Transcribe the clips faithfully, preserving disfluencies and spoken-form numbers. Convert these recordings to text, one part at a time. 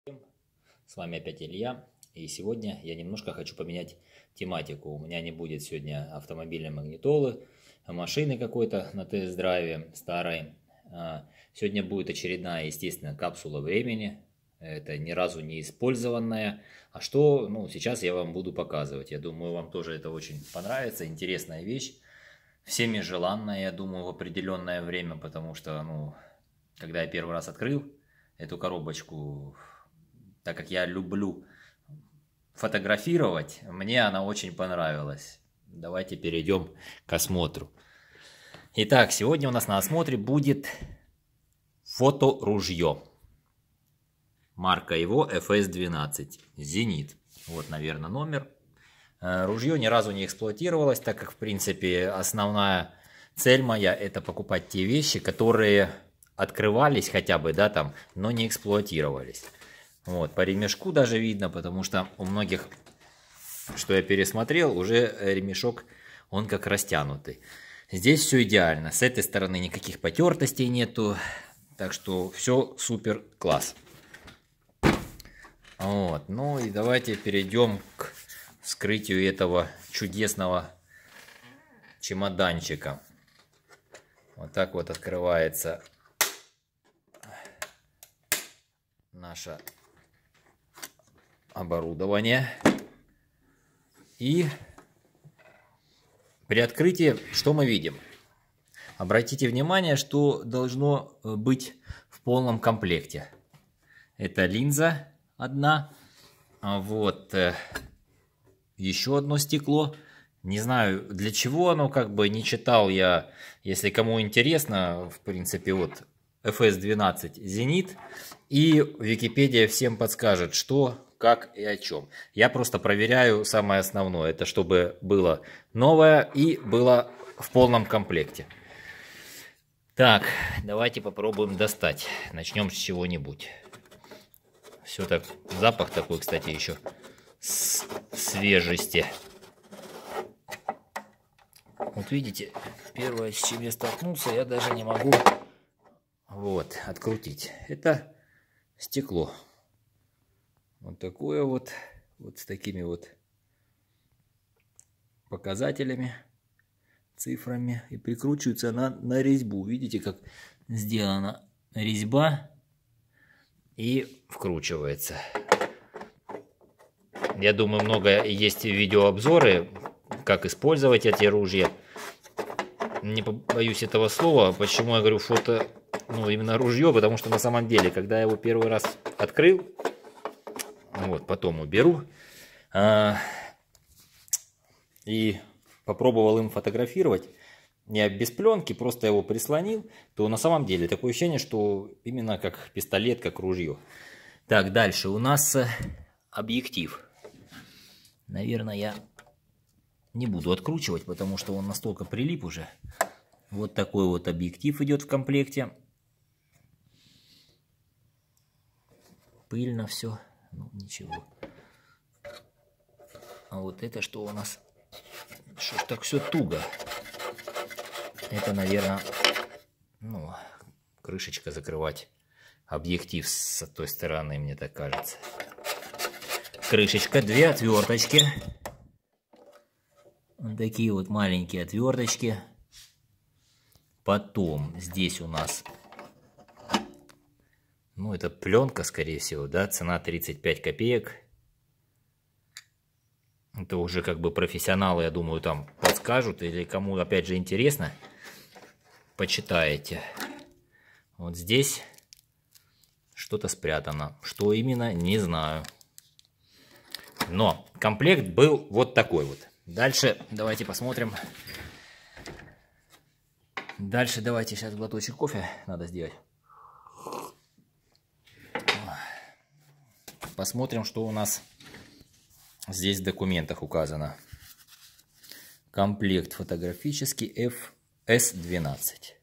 С вами опять Илья, и сегодня я немножко хочу поменять тематику. У меня не будет сегодня автомобильной магнитолы, машины какой-то на тест-драйве старой. Сегодня будет очередная, естественно, капсула времени. Это ни разу не использованная. А что, ну, сейчас я вам буду показывать. Я думаю, вам тоже это очень понравится. Интересная вещь. Всеми желанная, я думаю, в определенное время, потому что, ну, когда я первый раз открыл эту коробочку, так как я люблю фотографировать, мне она очень понравилась. Давайте перейдем к осмотру. Итак, сегодня у нас на осмотре будет фоторужье. Марка его эф эс двенадцать, Зенит. Вот, наверное, номер. Ружье ни разу не эксплуатировалось, так как, в принципе, основная цель моя — это покупать те вещи, которые открывались хотя бы, да, там, но не эксплуатировались. Вот, по ремешку даже видно, потому что у многих, что я пересмотрел, уже ремешок, он как растянутый. Здесь все идеально, с этой стороны никаких потертостей нету, так что все супер класс. Вот, ну и давайте перейдем к вскрытию этого чудесного чемоданчика. Вот так вот открывается наше оборудование. И при открытии что мы видим? Обратите внимание, что должно быть в полном комплекте. Это линза одна, вот еще одно стекло. Не знаю, для чего оно, как бы не читал я. Если кому интересно, в принципе, вот эф эс двенадцать Зенит. И Википедия всем подскажет, что, как и о чем. Я просто проверяю самое основное. Это чтобы было новое и было в полном комплекте. Так, давайте попробуем достать. Начнем с чего-нибудь. Все так, запах такой, кстати, еще с свежести. Вот видите, первое, с чем я столкнулся, я даже не могу вот открутить. Это стекло. Вот такое вот, вот с такими вот показателями, цифрами. И прикручивается она на резьбу. Видите, как сделана резьба и вкручивается. Я думаю, много есть видеообзоры, как использовать эти ружья. Не побоюсь этого слова. Почему я говорю фото, ну, именно ружье? Потому что на самом деле, когда я его первый раз открыл, вот, потом уберу, а, и попробовал им фотографировать, не без пленки, просто его прислонил, то на самом деле такое ощущение, что именно как пистолет, как ружье. Так, дальше у нас объектив. Наверное, я не буду откручивать, потому что он настолько прилип уже. Вот такой вот объектив идет в комплекте. Пыльно все, ну ничего. А вот это что у нас? Что ж так все туго? Это, наверное, ну, крышечка закрывать объектив с той стороны, мне так кажется. Крышечка, две отверточки. Вот такие вот маленькие отверточки. Потом здесь у нас, ну, это пленка, скорее всего, да, цена тридцать пять копеек. Это уже как бы профессионалы, я думаю, там подскажут, или кому, опять же, интересно, почитаете. Вот здесь что-то спрятано. Что именно, не знаю. Но комплект был вот такой вот. Дальше давайте посмотрим. Дальше давайте сейчас глоточек кофе надо сделать. Посмотрим, что у нас здесь в документах указано. Комплект фотографический эф эс двенадцать.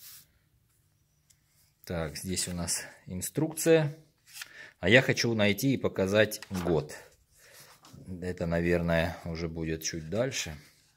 Так, здесь у нас инструкция. А я хочу найти и показать год. Это, наверное, уже будет чуть дальше.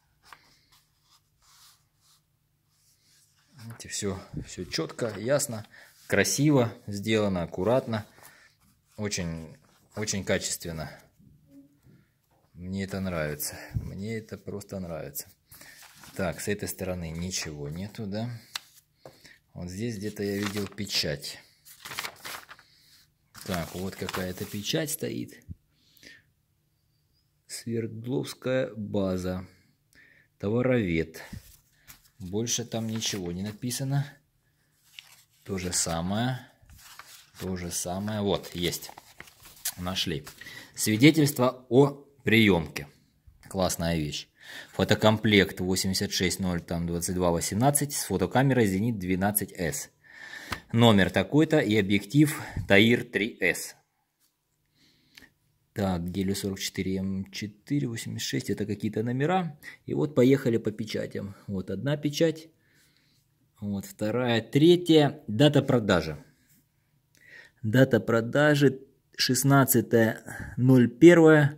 Видите, все, все четко, ясно, красиво сделано, аккуратно. очень, очень качественно. Мне это нравится. Мне это просто нравится. Так, с этой стороны ничего нету, да? Вот здесь где-то я видел печать. Так, вот какая-то печать стоит. Свердловская база. Товаровед. Больше там ничего не написано. То же самое. То же самое. Вот, есть. Нашли. Свидетельство о приемке. Классная вещь. Фотокомплект восемьдесят шесть ноль двадцать два восемнадцать с фотокамерой Зенит двенадцать эс. Номер такой-то и объектив Таир три эс. Так, Гелио сорок четыре эм четыре восемьдесят шесть, это какие-то номера. И вот поехали по печатям. Вот одна печать. Вот вторая, третья. Дата продажи. Дата продажи шестнадцатое ноль первое.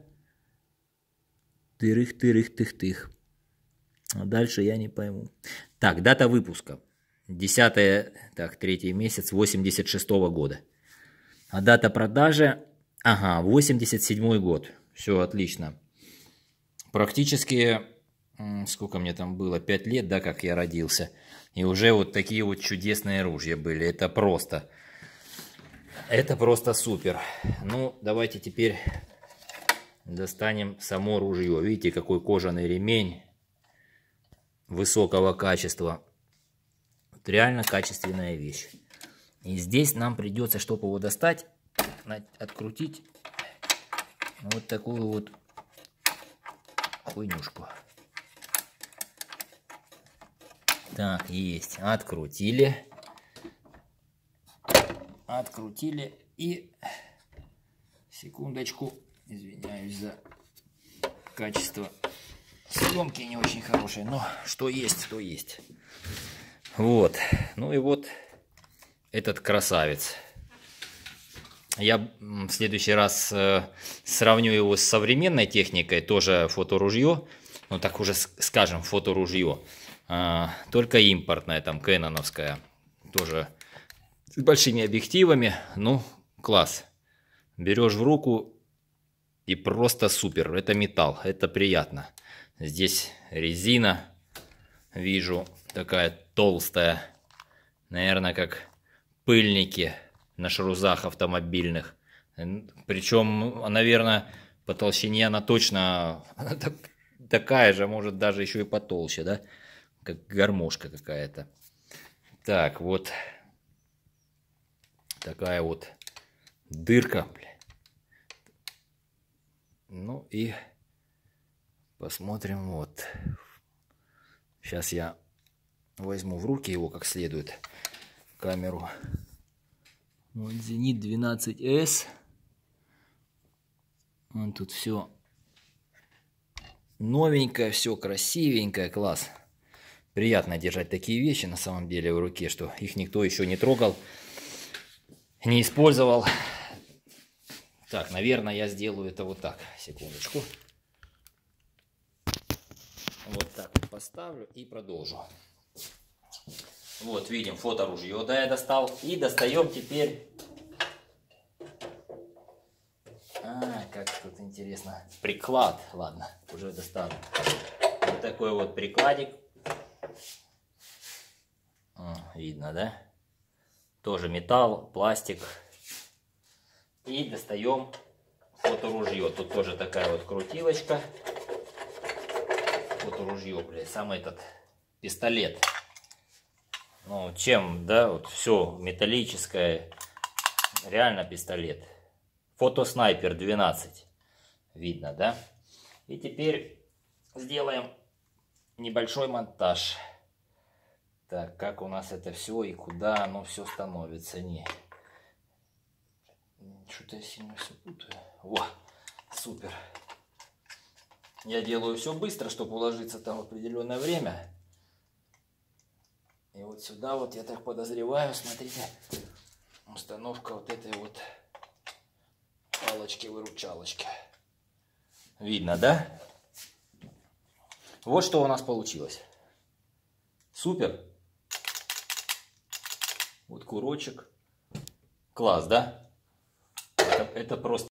Тырых-тырых-тых-тых. А дальше я не пойму. Так, дата выпуска. десятое, так, третий месяц восемьдесят шестого года. А дата продажи, ага, восемьдесят седьмой год. Все, отлично. Практически, сколько мне там было, пять лет, да, как я родился. И уже вот такие вот чудесные ружья были. Это просто, это просто супер. Ну, давайте теперь достанем само ружье. Видите, какой кожаный ремень высокого качества. Вот реально качественная вещь. И здесь нам придется, чтобы его достать, открутить вот такую вот хуйнюшку. Так, есть. Открутили. Открутили. И секундочку. Извиняюсь за качество съемки не очень хорошее, но что есть, то есть. Вот. Ну и вот этот красавец. Я в следующий раз э, сравню его с современной техникой, тоже фоторужье, ну так уже скажем, фоторужье, э, только импортное, там, кэноновская, тоже с большими объективами, ну, класс. Берешь в руку и просто супер, это металл, это приятно. Здесь резина, вижу, такая толстая, наверное, как пыльники на шрузах автомобильных. Причем, наверное, по толщине она точно такая же, может даже еще и потолще, да? Как гармошка какая-то. Так, вот такая вот дырка. Ну и посмотрим вот. Сейчас я возьму в руки его как следует, камеру. Вот Зенит двенадцать эс. Вон тут все новенькое, все красивенькое, класс. Приятно держать такие вещи на самом деле в руке, что их никто еще не трогал, не использовал. Так, наверное, я сделаю это вот так. Секундочку. Вот так вот поставлю и продолжу. Вот, видим, фоторужье, да, я достал. И достаем теперь... А, как тут интересно. Приклад. Ладно, уже достану. Вот такой вот прикладик. О, видно, да? Тоже металл, пластик. И достаем фоторужье. Тут тоже такая вот крутилочка. Фоторужье, блядь, сам этот пистолет. Ну, чем, да, вот все металлическое. Реально пистолет. Фотоснайпер двенадцать. Видно, да? И теперь сделаем небольшой монтаж. Так, как у нас это все и куда оно все становится. Не. Что-то я сильно все путаю. Во, супер. Я делаю все быстро, чтобы уложиться там в определенное время. И вот сюда вот, я так подозреваю, смотрите, установка вот этой вот палочки-выручалочки. Видно, да? Вот что у нас получилось. Супер. Вот курочек. Класс, да? Это, это просто